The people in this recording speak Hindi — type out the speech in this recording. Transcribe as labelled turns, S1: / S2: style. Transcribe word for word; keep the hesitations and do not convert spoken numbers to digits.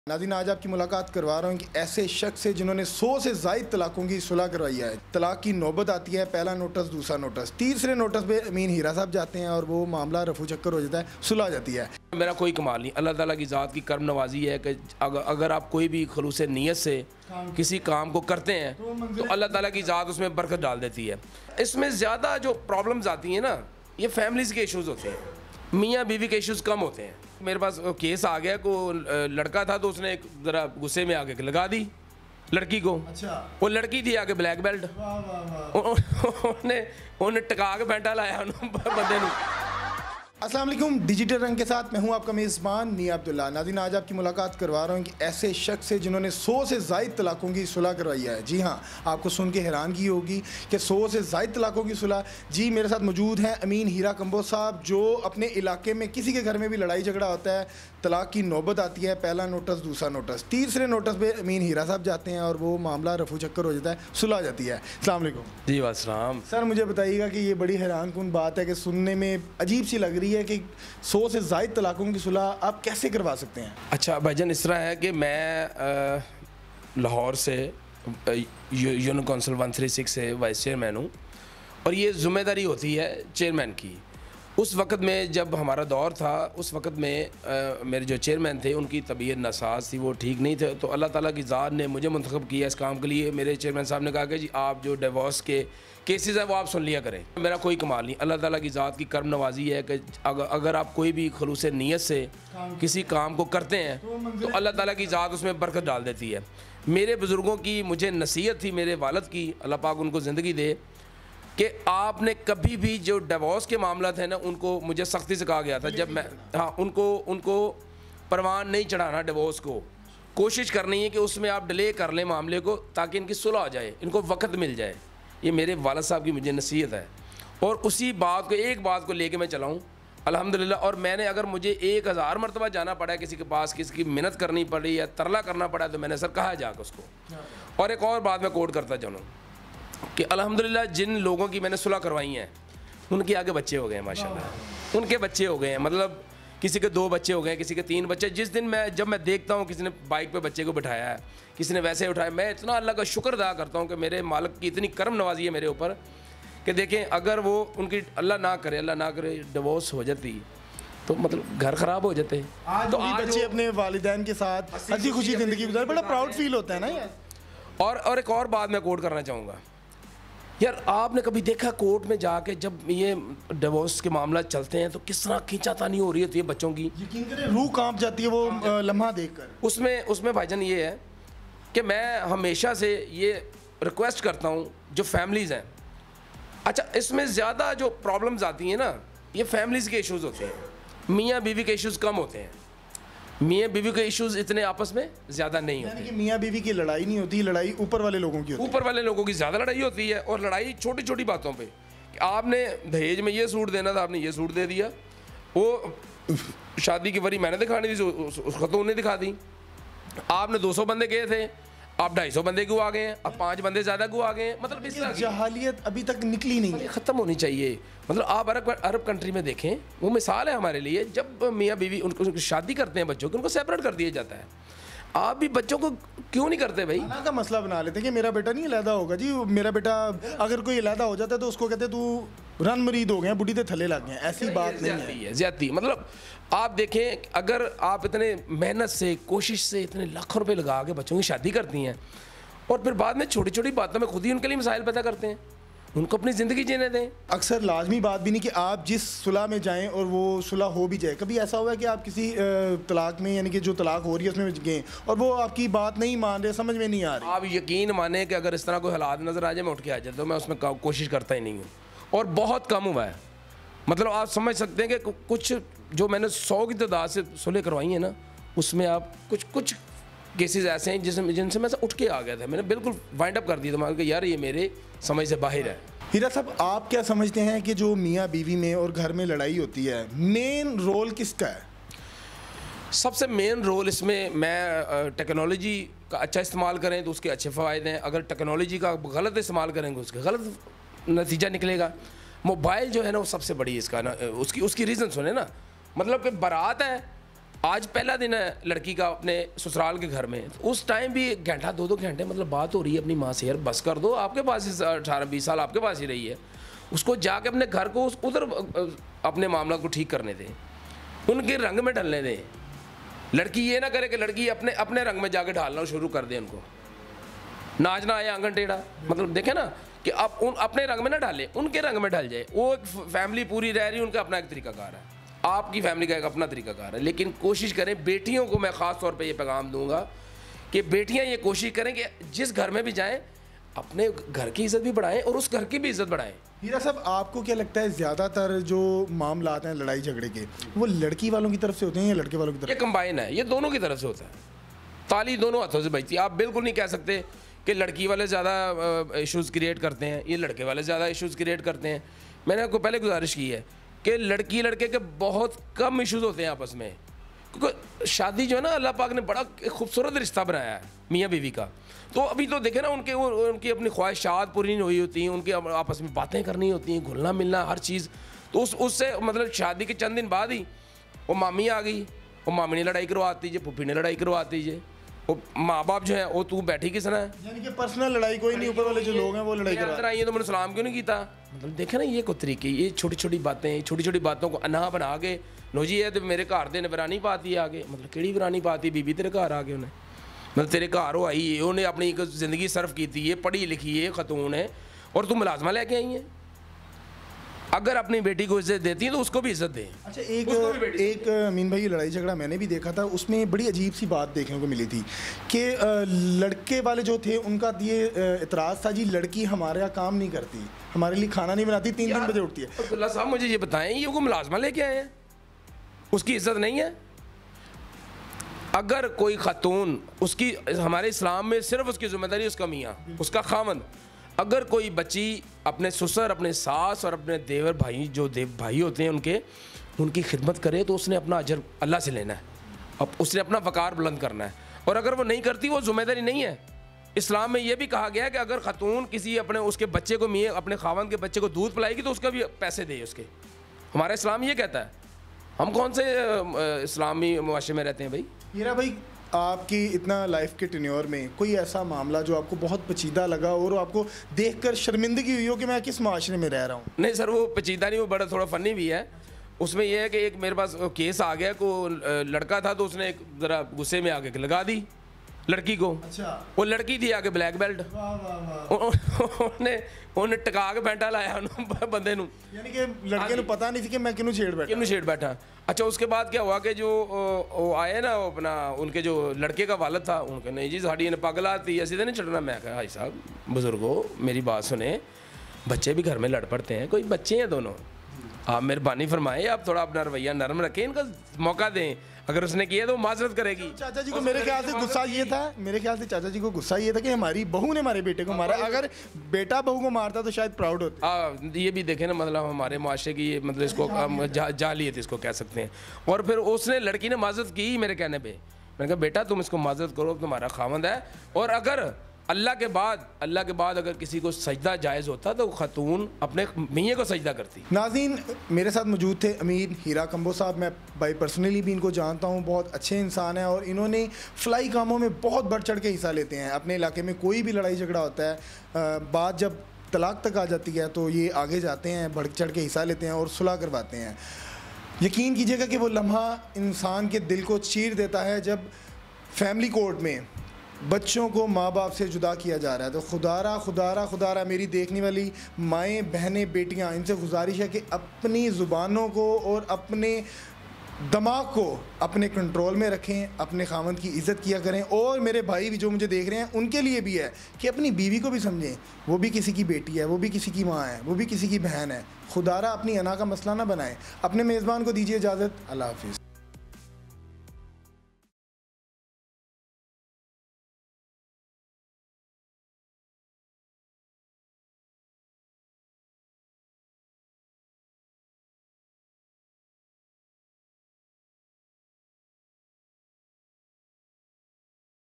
S1: नाज़रीन, आज आपकी मुलाकात करवा रहा हूँ कि ऐसे शख्स से जिन्होंने सौ से ज़ायद तलाकों की सुलह करवाई है। तलाक की नौबत आती है, पहला नोटिस, दूसरा नोटिस, तीसरे नोटिस पे अमीन हीरा साहब जाते हैं और वो मामला रफू चक्कर हो जाता है, सुलह हो जाती है।
S2: मेरा कोई कमाल नहीं, अल्लाह ताला की ज़ात की कर्म नवाजी है कि अगर आप कोई भी खलूस नीयत से किसी काम को करते हैं तो अल्लाह ताला की ज़ात उसमें बरकत डाल देती है। इसमें ज़्यादा जो प्रॉब्लम्स आती हैं ना, ये फैमिलीज़ के इशूज़ होते हैं, मियाँ बीवी के इश्यूज़ कम होते हैं। मेरे पास केस आ गया, को लड़का था तो उसने एक ज़रा गुस्से में आके लगा दी लड़की को। अच्छा। वो लड़की थी आके ब्लैक बेल्ट, उन्हें उन्हें टका के बैठा लाया बंदे ने।
S1: अस्सलाम वालेकुम, डिजिटल रंग के साथ मैं हूं आपका मेज़बान मियां अब्दुल्ला। नाज़रीन, आज आपकी मुलाकात करवा रहा हूं कि ऐसे शख्स से जिन्होंने सौ से ज़ायद तलाकों की सुलह करवाई है। जी हां, आपको सुन के हैरानगी होगी कि सौ से ज़ायद तलाकों की सुलह। जी, मेरे साथ मौजूद हैं अमीन हीरा कंबोज साहब, जो अपने इलाके में किसी के घर में भी लड़ाई झगड़ा होता है, तलाक की नौबत आती है, पहला नोटिस, दूसरा नोटिस, तीसरे नोटिस पे अमीन हीरा साहब जाते हैं और वो मामला रफू चक्कर हो जाता है, सुलह हो जाती है। अस्सलाम वालेकुम।
S2: जी वालेकुम।
S1: सर, मुझे बताइएगा कि ये बड़ी हैरान कुन बात है कि सुनने में अजीब सी लग रही है कि सौ से ज़ायद तलाकों की सुलह आप कैसे करवा सकते हैं?
S2: अच्छा भाईजान, इस तरह है कि मैं लाहौर से union council one three six से वाइस चेयरमैन हूँ और ये ज़िम्मेदारी होती है चेयरमैन की। उस वक़्त में जब हमारा दौर था, उस वक़्त में आ, मेरे जो चेयरमैन थे उनकी तबीयत नासाज थी, वो ठीक नहीं थे, तो अल्लाह ताला की ज़ात ने मुझे मुंतखब किया इस काम के लिए। मेरे चेयरमैन साहब ने कहा कि जी आप जो डिवोर्स के केसेस है वो आप सुन लिया करें। मेरा कोई कमाल नहीं, अल्लाह ताला की ज़ात की कर्म नवाजी है कि अगर अगर आप कोई भी खलूस नीयत से किसी काम को करते हैं तो अल्लाह ताला की ज़ात उसमें बरकत डाल देती है। मेरे बुज़ुर्गों की मुझे नसीहत थी, मेरे वालिद की, अल्लाह पाक उनको ज़िंदगी दे, कि आपने कभी भी जो डिवोर्स के मामला थे ना, उनको मुझे सख्ती से कहा गया था जब मैं हाँ उनको उनको परवान नहीं चढ़ाना डिवोर्स को, कोशिश करनी है कि उसमें आप डिले कर लें मामले को ताकि इनकी सुलह हो जाए, इनको वक्त मिल जाए। ये मेरे वालिद साहब की मुझे नसीहत है और उसी बात को एक बात को लेके मैं चलाऊँ अल्हम्दुलिल्लाह। और मैंने अगर मुझे एक हज़ार मरतबा जाना पड़ा है किसी के पास, किसी की मिन्नत करनी पड़ी या तरला करना पड़ा, तो मैंने सर कहा जाकर उसको। और एक और बात मैं कोट करता चलूँ कि अल्हम्दुलिल्लाह जिन लोगों की मैंने सुलह करवाई हैं उनके आगे बच्चे हो गए हैं, माशाल्लाह उनके बच्चे हो गए हैं, मतलब किसी के दो बच्चे हो गए, किसी के तीन बच्चे। जिस दिन मैं जब मैं देखता हूँ किसी ने बाइक पे बच्चे को बिठाया है, किसी ने वैसे उठाया, मैं इतना अल्लाह का शुक्र अदा करता हूँ कि मेरे मालिक की इतनी करम नवाजी है मेरे ऊपर कि देखें, अगर वो उनकी अल्लाह ना करे अल्लाह ना करे डिवोर्स हो जाती तो मतलब घर ख़राब हो जाते।
S1: आज तो आज बच्चे अपने वालिदैन के साथ हंसी खुशी ज़िंदगी गुजार, बड़ा प्राउड फील होता है ना यार।
S2: और और एक और बात मैं कोट करना चाहूँगा यार, आपने कभी देखा कोर्ट में जाके जब ये डिवोर्स के मामला चलते हैं तो किस तरह खींचातानी हो रही होती है बच्चों की,
S1: यकीन करें रूह कांप जाती है वो लम्हा देखकर।
S2: उसमें उसमें भाईजान ये है कि मैं हमेशा से ये रिक्वेस्ट करता हूँ जो फैमिलीज़ हैं, अच्छा इसमें ज़्यादा जो प्रॉब्लम्स आती हैं ना, ये फैमिलीज़ के इश्यूज़ होते हैं, मियाँ बीवी के इश्यूज़ कम होते हैं। मियाँ बीवी के इश्यूज़ इतने आपस में ज़्यादा नहीं होते।
S1: कि मियाँ बीवी की लड़ाई नहीं होती, लड़ाई ऊपर वाले लोगों की होती है।
S2: ऊपर वाले लोगों की ज़्यादा लड़ाई होती है और लड़ाई छोटी छोटी बातों पे कि आपने दहेज में ये सूट देना था, आपने ये सूट दे दिया, वो शादी की वरी मैंने दिखानी थी, उसको तो उन्हें दिखा दी। आपने दो सौ बंदे गए थे, आप ढाई सौ बंदे क्यों आ गए हैं, अब पाँच बंदे ज़्यादा क्यों आ गए हैं, मतलब इस तरह
S1: जहालियत अभी तक निकली नहीं है,
S2: ख़त्म होनी चाहिए। मतलब आप अरब अरब कंट्री में देखें, वो मिसाल है हमारे लिए, जब मियाँ बीवी उनको शादी करते हैं बच्चों की, उनको सेपरेट कर दिया जाता है। आप भी बच्चों को क्यों नहीं करते भाई?
S1: खाना का मसला बना लेते हैं कि मेरा बेटा नहीं अलहदा होगा जी, मेरा बेटा अगर कोई अलहदा हो जाता है तो उसको कहते तू रन मरीद हो गए, बुढ़ी ते थले लग गए। ऐसी बात नहीं है,
S2: ज्यादती। मतलब आप देखें, अगर आप इतने मेहनत से कोशिश से इतने लाखों रुपए लगा के बच्चों की शादी करती हैं और फिर बाद में छोटी छोटी बातों में खुद ही उनके लिए मसाइल पैदा करते हैं, उनको अपनी ज़िंदगी जीने दें।
S1: अक्सर लाजमी बात भी नहीं कि आप जिस सुलह में जाएं और वो सुलह हो भी जाए। कभी ऐसा हुआ है कि आप किसी तलाक में, यानी कि जो तलाक हो रही है उसमें गए और वो आपकी बात नहीं मान रहे, समझ में नहीं आ रही?
S2: आप यकीन माने कि अगर इस तरह कोई हालात नज़र आ जाए मैं उठ के आ जाता हूँ, मैं उसमें कोशिश करता ही नहीं हूँ और बहुत कम हुआ है। मतलब आप समझ सकते हैं कि कुछ जो मैंने सौ की तादाद से सुलह करवाई हैं ना, उसमें आप कुछ कुछ केसेस ऐसे हैं जिसमें जिनसे मैं उठ के आ गया था, मैंने बिल्कुल वाइंड अप कर दिया था, मैं यार ये मेरे समझ से बाहर है।
S1: हीरा साहब, आप क्या समझते हैं कि जो मियाँ बीवी में और घर में लड़ाई होती है, मेन रोल किसका है?
S2: सबसे मेन रोल इसमें, मैं टेक्नोलॉजी का अच्छा इस्तेमाल करें तो उसके अच्छे फ़ायदे हैं, अगर टेक्नोलॉजी का गलत इस्तेमाल करेंगे उसका गलत नतीजा निकलेगा। मोबाइल जो है ना वो सबसे बड़ी इसका ना उसकी उसकी रीज़न सुने ना, मतलब कि बारात है आज पहला दिन है लड़की का अपने ससुराल के घर में, तो उस टाइम भी एक घंटा दो दो घंटे मतलब बात हो रही है अपनी माँ से, यार बस कर दो, आपके पास ही अठारह बीस साल आपके पास ही रही है, उसको जाके अपने घर को उधर अपने मामला को ठीक करने दें, उनके रंग में ढलने दें। लड़की ये ना करे कि लड़की अपने अपने रंग में जाके ढालना शुरू कर दे, उनको नाच ना आए आंगन टेढ़ा, मतलब देखे ना कि आप उन अपने रंग में ना डाले, उनके रंग में ढल जाए। वो एक फैमिली पूरी रह रही है, उनका अपना एक तरीकाकार है, आपकी फैमिली का एक अपना तरीकाकार है। लेकिन कोशिश करें, बेटियों को मैं ख़ास तौर पे ये पैगाम दूंगा कि बेटियां ये कोशिश करें कि जिस घर में भी जाएं अपने घर की इज़्ज़त भी बढ़ाएं और उस घर की भी इज़्ज़त बढ़ाएं।
S1: हीरा साहब, आपको क्या लगता है ज़्यादातर जो मामला आते हैं लड़ाई झगड़े के, वो लड़की वालों की तरफ से होते हैं या लड़के वालों की तरफ?
S2: ये कंबाइन है, ये दोनों की तरफ से होता है, ताली दोनों हाथों से बजती है। आप बिल्कुल नहीं कह सकते कि लड़की वाले ज़्यादा इश्यूज़ क्रिएट करते हैं, ये लड़के वाले ज़्यादा इश्यूज़ क्रिएट करते हैं। मैंने आपको पहले गुजारिश की है कि लड़की लड़के के बहुत कम इश्यूज़ होते हैं आपस में, क्योंकि शादी जो है ना अल्लाह पाक ने बड़ा खूबसूरत रिश्ता बनाया है मियाँ बीवी का। तो अभी तो देखे ना उनके वो उनकी अपनी ख्वाहिशात पूरी नहीं हुई होती हैं, उनकी आपस में बातें करनी होती हैं, घुलना मिलना हर चीज़। तो उस उससे मतलब शादी के चंद दिन बाद ही वो मामी आ गई, वो मामी ने लड़ाई करवाती है, पुप्पी ने लड़ाई करवाती है, वो माँ बाप जो है वो तू बैठी किस ना है,
S1: यानी कि पर्सनल लड़ाई कोई नहीं, ऊपर वाले जो लोग हैं वो लड़ाई कर
S2: रहे हैं। तो मैंने सलाम क्यों नहीं किया? मतलब देखे ना ये को तरीके, ये छोटी छोटी बातें, छोटी छोटी बातों को अना बना के लो जी है तो मेरे घर दे वरानी पाती आगे, मतलब केड़ी वरानी पाती, बीबी तेरे घर आ गए उन्हें, मतलब तेरे घर वो आई है, उन्हें अपनी एक ज़िंदगी सर्फ की थी, ये पढ़ी लिखी है, खतून है, और तू मुलाजमा लेके आई है। अगर अपनी बेटी को इज्जत देती है तो उसको भी इज्जत दें।
S1: अच्छा, एक एक अमीन भाई लड़ाई झगड़ा मैंने भी देखा था, उसमें बड़ी अजीब सी बात देखने को मिली थी कि लड़के वाले जो थे उनका ये इतराज़ था, जी लड़की हमारे यहाँ काम नहीं करती, हमारे लिए खाना नहीं बनाती, तीन तीन बजे उठती है।
S2: अब्दुल्ला साहब मुझे ये बताएं, ये वो मुलाजमा लेके आए हैं, उसकी इज्जत नहीं है? अगर कोई खातून, उसकी हमारे इस्लाम में सिर्फ उसकी जिम्मेदारी उसका मियाँ, उसका खामन, अगर कोई बच्ची अपने ससुर, अपने सास और अपने देवर भाई जो देव भाई होते हैं उनके उनकी खिदमत करे तो उसने अपना अजर अल्लाह से लेना है, अब उसने अपना वक़ार बुलंद करना है। और अगर वो नहीं करती, वो जिम्मेदारी नहीं है। इस्लाम में ये भी कहा गया है कि अगर खातून किसी अपने उसके बच्चे को मियाँ अपने खावन के बच्चे को दूध पिलाएगी तो उसका भी पैसे दे उसके, हमारा इस्लाम ये कहता है। हम कौन से इस्लामी मुआशरे में रहते हैं भाई?
S1: हीरा भाई, आपकी इतना लाइफ के टेन्योर में कोई ऐसा मामला जो आपको बहुत पेचीदा लगा और आपको देखकर शर्मिंदगी हुई हो कि मैं किस माशरे में रह रहा हूँ?
S2: नहीं सर, वो पेचीदा नहीं, वो बड़ा थोड़ा फ़नी भी है। उसमें यह है कि एक मेरे पास केस आ गया, को लड़का था तो उसने एक ज़रा गुस्से में आके लगा दी लड़की को।
S1: अच्छा।
S2: वो लड़की थी आगे ब्लैक बेल्ट, उन्हें उन्हें टका के बैठा लाया बंदे नू,
S1: यानी कि लड़के को पता नहीं थी कि मैं किन्नू छेड़ बैठा
S2: किन्नू छेड़ बैठा। अच्छा, उसके बाद क्या हुआ कि जो वो आए ना अपना उनके जो लड़के का वालिद था, उनके नहीं जी साड़ी इन्हें पागल आती है, सीधे नहीं चढ़ना। मैं कहा भाई साहब बुजुर्गो मेरी बात सुने, बच्चे भी घर में लड़ पड़ते हैं, कोई बच्चे हैं दोनों, आप मेहरबानी फरमाएं, आप थोड़ा अपना रवैया नरम रखें, इनका मौका दें, अगर उसने किया तो माजरत करेगी।
S1: चाचा जी को मेरे ख्याल से गुस्सा ये था मेरे ख्याल से चाचा जी को गुस्सा ये था कि हमारी बहू ने हमारे बेटे को मारा, अगर बेटा बहू को मारता तो शायद प्राउड होते।
S2: हाँ, ये भी देखें ना, मतलब हमारे माशरे की ये मतलब इसको हम जा, जालियत इसको कह सकते हैं। और फिर उसने लड़की ने माजरत की मेरे कहने पे, मैंने कहा बेटा तुम इसको माजरत करो, तुम्हारा खामद है, और अगर अल्लाह के बाद अल्लाह के बाद अगर किसी को सजदा जायज़ होता तो खातून अपने मियाँ को सजदा करती।
S1: नाज़रीन, मेरे साथ मौजूद थे अमीर हीरा कंबो साहब। मैं भाई पर्सनली भी इनको जानता हूँ, बहुत अच्छे इंसान हैं और इन्होंने फ़लाई कामों में बहुत बढ़ चढ़ के हिस्सा लेते हैं। अपने इलाके में कोई भी लड़ाई झगड़ा होता है, बात जब तलाक तक आ जाती है तो ये आगे जाते हैं, बढ़ चढ़ के हिस्सा लेते हैं और सुलह करवाते हैं। यकीन कीजिएगा कि वो लम्हा इंसान के दिल को चीर देता है जब फैमिली कोर्ट में बच्चों को माँ बाप से जुदा किया जा रहा है। तो खुदारा खुदारा खुदारा मेरी देखने वाली माएँ बहनें बेटियाँ, इनसे गुजारिश है कि अपनी ज़ुबानों को और अपने दिमाग को अपने कंट्रोल में रखें, अपने खामद की इज़्ज़त किया करें। और मेरे भाई भी जो मुझे देख रहे हैं उनके लिए भी है कि अपनी बीवी को भी समझें, वो भी किसी की बेटी है, वो भी किसी की माँ है, वो भी किसी की बहन है। खुदारा अपनी अना का मसला ना बनाएं। अपने मेज़बान को दीजिए इजाज़त। अल्लाह हाफ़िज़।